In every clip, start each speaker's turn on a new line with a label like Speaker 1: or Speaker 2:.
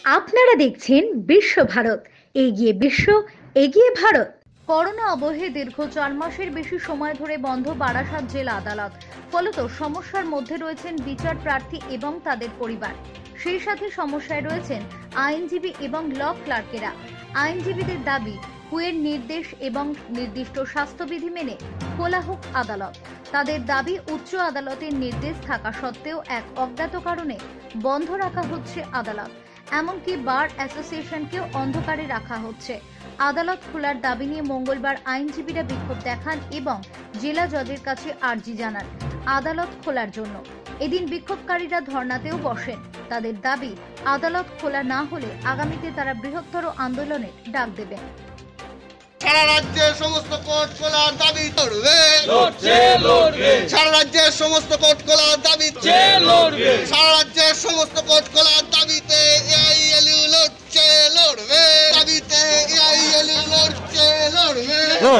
Speaker 1: আপনারা দেখছেন বিশ্বভারত, এগিয়ে বিশ্ব, এগিয়ে ভারত। করোনা আবহে দীর্ঘ 4 মাসের বেশি সময় ধরে বন্ধ বারাসাত জেলা আদালত। ফলত সমস্যার মধ্যে রয়েছেন বিচার প্রার্থী এবং তাদের পরিবার। সেই সাথে সমস্যায় রয়েছেন আইনজীবী এবং ল ক্লার্কেরা। আইনজীবীদের দাবি, কুয়ের নির্দেশ এবং নির্দিষ্ট স্বাস্থ্যবিধি মেনে খোলা হোক আদালত। তাদের দাবি, উচ্চ আদালতের নির্দেশ থাকা সত্ত্বেও এক অজ্ঞাত কারণে বন্ধ রাখা হচ্ছে আদালত। এমনকি বার অ্যাসোসিয়েশনকেও অন্ধকারে রাখা হচ্ছে। আদালত খোলার দাবি নিয়ে মঙ্গলবার আইনজীবীরা বিক্ষোভ দেখান এবং জেলা জজের কাছে আর্জি জানান আদালত খোলার জন্য। এদিন বিক্ষোভকারীরা ধর্নাতেও বসেন। তাদের দাবি, আদালত খোলা না হলে আগামীতে তারা বৃহত্তর আন্দোলনের ডাক দেবেন।
Speaker 2: সারা রাজ্যের সমস্ত কোর্ট খোলার দাবি করবে, সারা রাজ্যের সমস্ত কোর্ট খোলার দাবিতে, সারা রাজ্যের সমস্ত কোর্ট খোলার দাবিতে এআইএলইউ লড়ছে, লড়বে দাবিতে, এআইএলইউ লড়ছে, লড়বে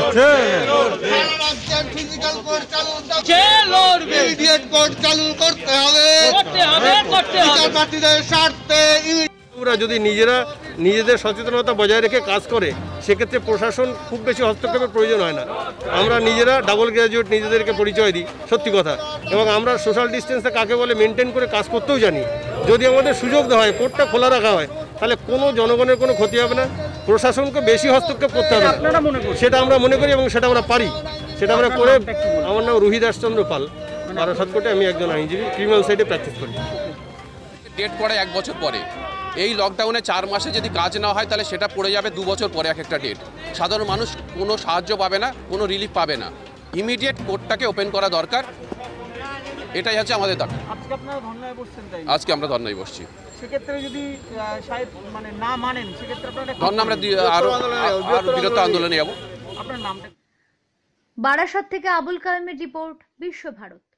Speaker 2: সারা রাজ্যের ফিজিক্যাল কোর্ট চালু, লড়বে ইমিডিয়েট কোর্ট চালু করতে হবে, বিচারপ্রার্থীদের স্বার্থে।
Speaker 3: ওরা যদি নিজেদের সচেতনতা বজায় রেখে কাজ করে, সেক্ষেত্রে প্রশাসন খুব বেশি হস্তক্ষেপের প্রয়োজন হয় না। আমরা নিজেরা ডাবল গ্র্যাজুয়েট, নিজেদেরকে পরিচয় দিই, সত্যি কথা। এবং আমরা সোশ্যাল ডিস্টেন্সটা কাকে বলে মেনটেন করে কাজ করতেও জানি। যদি আমাদের সুযোগ দেওয়া হয়, কোর্টটা খোলা রাখা হয়, তাহলে কোনো জনগণের কোনো ক্ষতি হবে না, প্রশাসনকে বেশি হস্তক্ষেপ করতে হবে না, সেটা আমরা মনে করি এবং সেটা আমরা পারি, সেটা আমরা করে। আমার নাম রুহি দাসচন্দ্র পাল, বারাসাত কোর্টে আমি একজন আইনজীবী, ক্রিমিনাল সাইডে প্র্যাকটিস করি।
Speaker 4: ডেট পড়ে 1 বছর পরে। এই লকডাউনে 4 মাসে যদি কাজ না হয়, তাহলে সেটা পড়ে যাবে 2 বছর পরে এক একটা ডেট। সাধারণ মানুষ কোনো সাহায্য পাবে না, কোনো রিলিফ পাবে না। ইমিডিয়েট কোর্টটাকে ওপেন করা দরকার, এটাই হচ্ছে আমাদের দাবি।
Speaker 5: আজকে আপনারা ধর্নায় বসছেন, তাই?
Speaker 4: আজকে আমরা ধর্নায় বসছি।
Speaker 5: সেক্ষেত্রে যদি সাহেব না মানেন, সেক্ষেত্রে আপনারা
Speaker 4: ধর্না আমরা আরো বৃহত্তর আন্দোলনে যাব।
Speaker 5: আপনার নামটা?
Speaker 1: বারাসাত থেকে আবুল কালামের রিপোর্ট, বিশ্বভারত।